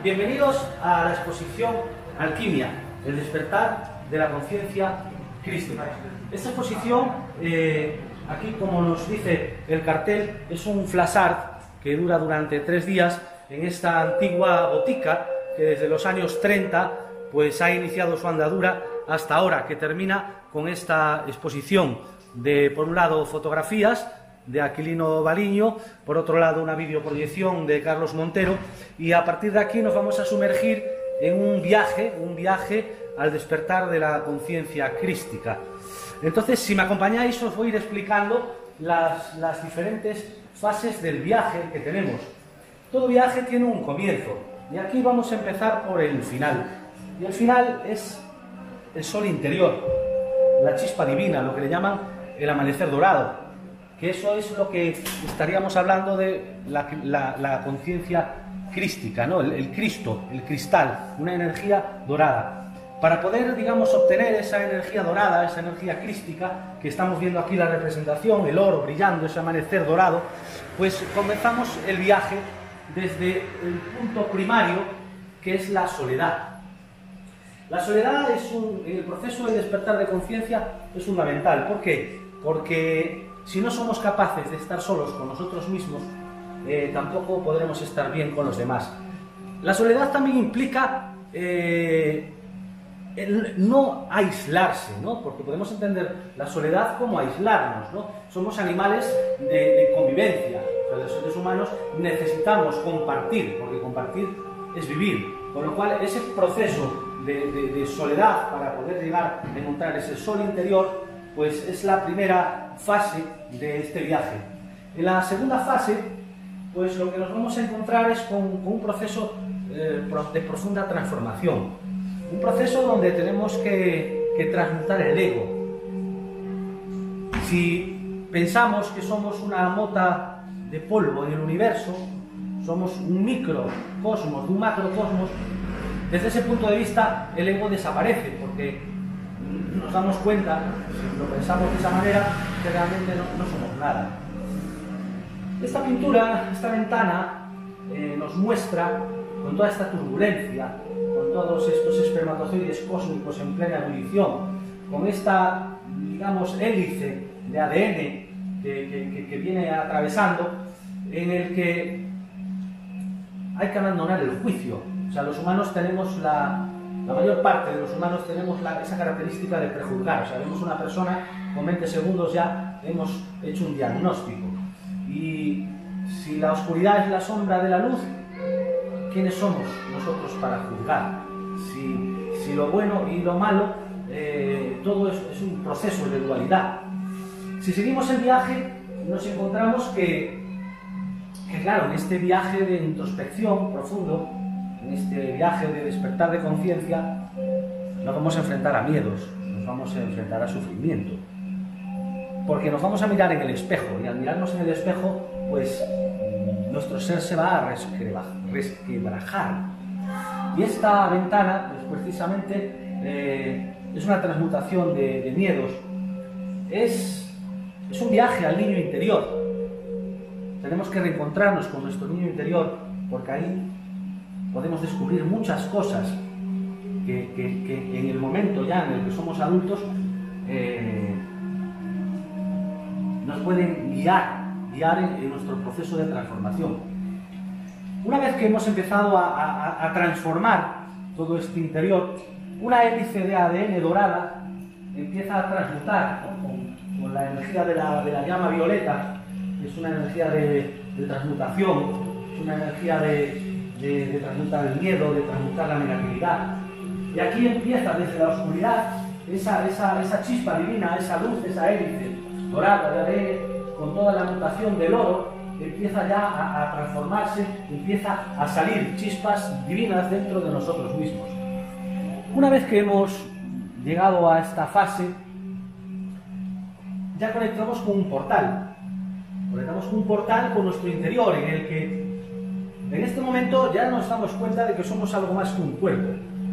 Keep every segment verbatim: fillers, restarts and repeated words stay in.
Bienvenidos a la exposición Alquimia, el despertar de la conciencia crística. Esta exposición, eh, aquí como nos dice el cartel, es un flash art que dura durante tres días en esta antigua botica que desde los años treinta pues ha iniciado su andadura hasta ahora, que termina con esta exposición de, por un lado, fotografías de Aquilino Baliño, por otro lado una videoproyección de Carlos Montero, y a partir de aquí nos vamos a sumergir en un viaje, un viaje al despertar de la conciencia crística. Entonces, si me acompañáis, os voy a ir explicando las, las diferentes fases del viaje que tenemos. Todo viaje tiene un comienzo, y aquí vamos a empezar por el final. Y el final es el sol interior, la chispa divina, lo que le llaman el amanecer dorado, que eso es lo que estaríamos hablando de la, la, la conciencia crística, ¿no? El, el Cristo, el cristal, una energía dorada. Para poder, digamos, obtener esa energía dorada, esa energía crística, que estamos viendo aquí la representación, el oro brillando, ese amanecer dorado, pues comenzamos el viaje desde el punto primario, que es la soledad. La soledad es un, en el proceso de despertar de conciencia es fundamental. ¿Por qué? Porque si no somos capaces de estar solos con nosotros mismos, eh, tampoco podremos estar bien con los demás. La soledad también implica eh, el no aislarse, ¿no? Porque podemos entender la soledad como aislarnos, ¿no? Somos animales de, de convivencia. O sea, los seres humanos necesitamos compartir, porque compartir es vivir. Con lo cual, ese proceso de, de, de soledad para poder llegar a encontrar ese sol interior, pues es la primera fase de este viaje. En la segunda fase, pues lo que nos vamos a encontrar es con, con un proceso eh, de profunda transformación. Un proceso donde tenemos que, que transmutar el ego. Si pensamos que somos una mota de polvo en el universo, somos un microcosmos, un macrocosmos, desde ese punto de vista el ego desaparece, porque nos damos cuenta, si lo pensamos de esa manera, que realmente no, no somos nada. Esta pintura, esta ventana, eh, nos muestra, con toda esta turbulencia, con todos estos espermatozoides cósmicos en plena ebullición, con esta, digamos, hélice de A D N que, que, que viene atravesando, en el que hay que abandonar el juicio. O sea, los humanos tenemos la... La mayor parte de los humanos tenemos la, esa característica de prejuzgar. O sea, vemos una persona, con veinte segundos ya hemos hecho un diagnóstico. Y si la oscuridad es la sombra de la luz, ¿quiénes somos nosotros para juzgar? Si, si lo bueno y lo malo, eh, todo es, es un proceso de dualidad. Si seguimos el viaje, nos encontramos que, que, claro, en este viaje de introspección profundo, en este viaje de despertar de conciencia, nos vamos a enfrentar a miedos, nos vamos a enfrentar a sufrimiento, porque nos vamos a mirar en el espejo, y al mirarnos en el espejo, pues nuestro ser se va a resquebrajar. Y esta ventana, pues precisamente, eh, es una transmutación de, de miedos, es, es un viaje al niño interior. Tenemos que reencontrarnos con nuestro niño interior, porque ahí podemos descubrir muchas cosas que, que, que en el momento ya en el que somos adultos eh, nos pueden guiar, guiar en, en nuestro proceso de transformación. Una vez que hemos empezado a, a, a transformar todo este interior, una hélice de A D N dorada empieza a transmutar, ¿no? con, con la energía de la, de la llama violeta, que es una energía de, de transmutación, es una energía de De, de transmutar el miedo, de transmutar la negatividad. Y aquí empieza desde la oscuridad esa, esa, esa chispa divina, esa luz, esa hélice dorada de A D N, con toda la mutación del oro, empieza ya a, a transformarse, empieza a salir chispas divinas dentro de nosotros mismos. Una vez que hemos llegado a esta fase, ya conectamos con un portal. Conectamos con un portal con nuestro interior, en el que en este momento ya nos damos cuenta de que somos algo más que un cuerpo.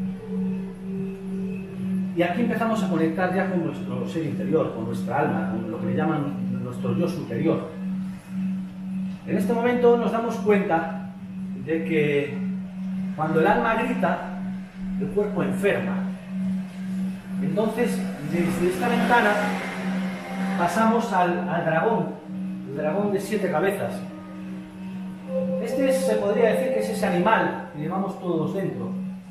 Y aquí empezamos a conectar ya con nuestro ser interior, con nuestra alma, con lo que le llaman nuestro yo superior. En este momento nos damos cuenta de que cuando el alma grita, el cuerpo enferma. Entonces, desde esta ventana pasamos al, al dragón, el dragón de siete cabezas. Este es, se podría decir que es ese animal que llevamos todos dentro,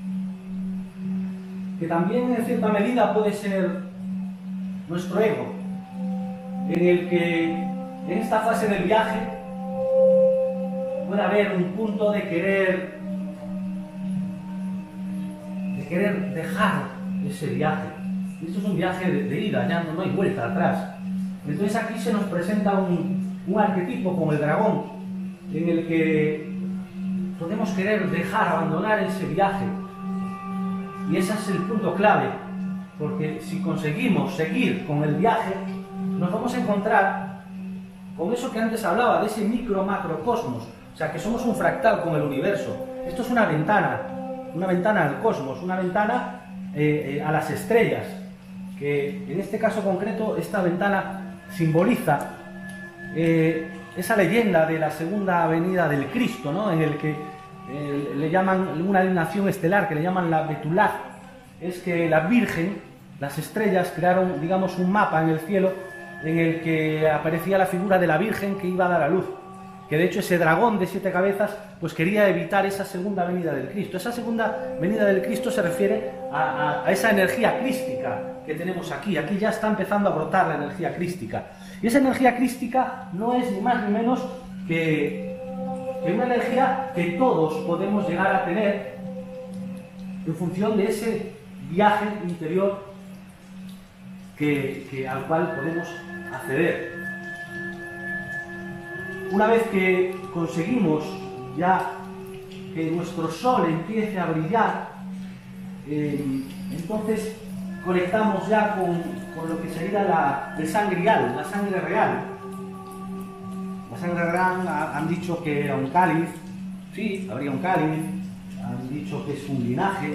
que también en cierta medida puede ser nuestro ego, en el que en esta fase del viaje puede haber un punto de querer, de querer dejar ese viaje. Esto es un viaje de, de ida, ya no, no hay vuelta atrás. Entonces aquí se nos presenta un, un arquetipo como el dragón, en el que podemos querer dejar, abandonar ese viaje. Y ese es el punto clave, porque si conseguimos seguir con el viaje, nos vamos a encontrar con eso que antes hablaba, de ese micro-macrocosmos. O sea, que somos un fractal con el universo. Esto es una ventana, una ventana al cosmos, una ventana eh, eh, a las estrellas, que en este caso concreto, esta ventana simboliza eh, esa leyenda de la segunda venida del Cristo, ¿no? En el que eh, le llaman una alineación estelar, que le llaman la Betulá. Es que la Virgen, las estrellas crearon, digamos, un mapa en el cielo en el que aparecía la figura de la Virgen que iba a dar a luz. Que de hecho ese dragón de siete cabezas pues quería evitar esa segunda venida del Cristo. Esa segunda venida del Cristo se refiere a, a, a esa energía crística que tenemos aquí. Aquí ya está empezando a brotar la energía crística. Y esa energía crística no es ni más ni menos que, que una energía que todos podemos llegar a tener en función de ese viaje interior que, que, al cual podemos acceder. Una vez que conseguimos ya que nuestro sol empiece a brillar, eh, entonces conectamos ya con, con lo que sería la, el sangrial, la sangre real. La sangre real ha, han dicho que era un cáliz, sí, habría un cáliz, han dicho que es un linaje,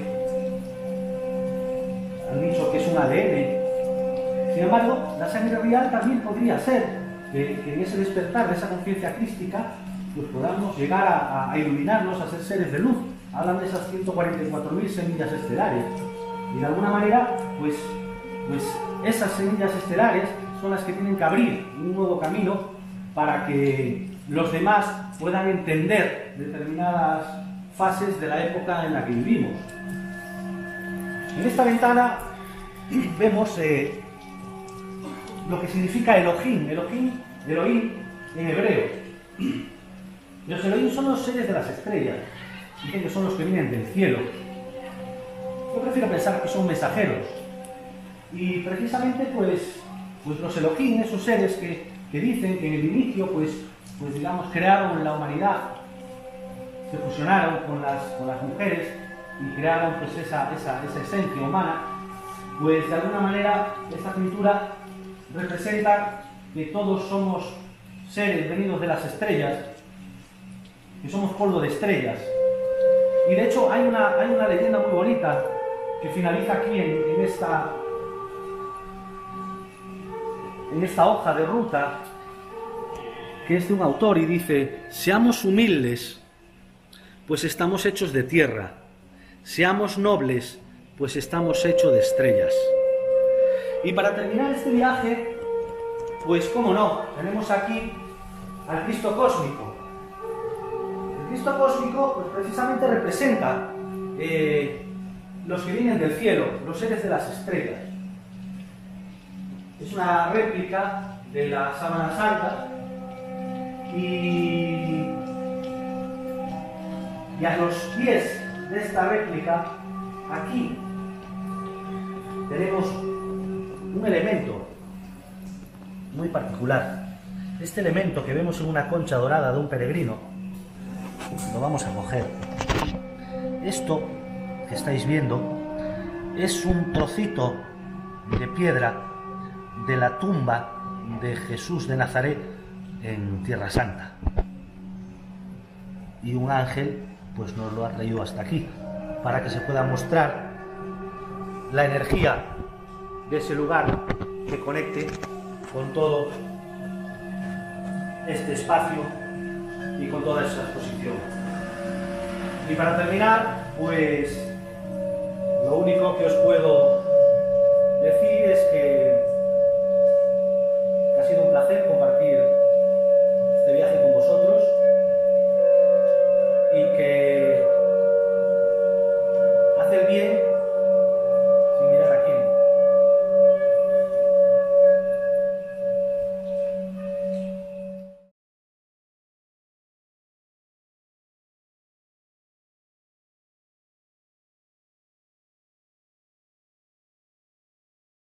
han dicho que es un A D N. Sin embargo, la sangre real también podría ser que, que en ese despertar de esa conciencia crística pues podamos llegar a, a iluminarnos, a ser seres de luz. Hablan de esas ciento cuarenta y cuatro mil semillas estelares. Y de alguna manera, pues, pues esas semillas estelares son las que tienen que abrir un nuevo camino para que los demás puedan entender determinadas fases de la época en la que vivimos. En esta ventana vemos eh, lo que significa Elohim, Elohim, Elohim en hebreo. Los Elohim son los seres de las estrellas, dicen que son los que vienen del cielo. Yo prefiero pensar que son mensajeros. Y precisamente pues, pues los Elohim, esos seres que, que dicen que en el inicio pues, pues digamos crearon la humanidad, se fusionaron con las, con las mujeres y crearon pues esa, esa, esa esencia humana, pues de alguna manera esta pintura representa que todos somos seres venidos de las estrellas, que somos polvo de estrellas. Y de hecho hay una, hay una leyenda muy bonita que finaliza aquí en, en, esta, en esta hoja de ruta, que es de un autor y dice: seamos humildes, pues estamos hechos de tierra, seamos nobles, pues estamos hechos de estrellas. Y para terminar este viaje, pues cómo no, tenemos aquí al Cristo cósmico. El Cristo cósmico pues precisamente representa eh, los que vienen del cielo, los seres de las estrellas. Es una réplica de la sábana santa y, y a los pies de esta réplica, aquí tenemos un elemento muy particular. Este elemento que vemos en una concha dorada de un peregrino, lo vamos a coger. Esto que estáis viendo es un trocito de piedra de la tumba de Jesús de Nazaret en Tierra Santa. Y un ángel pues nos lo ha traído hasta aquí para que se pueda mostrar la energía de ese lugar que conecte con todo este espacio y con toda esa exposición. Y para terminar, pues lo único que os puedo decir es que, que ha sido un placer compartir este viaje con vosotros y que hace el bien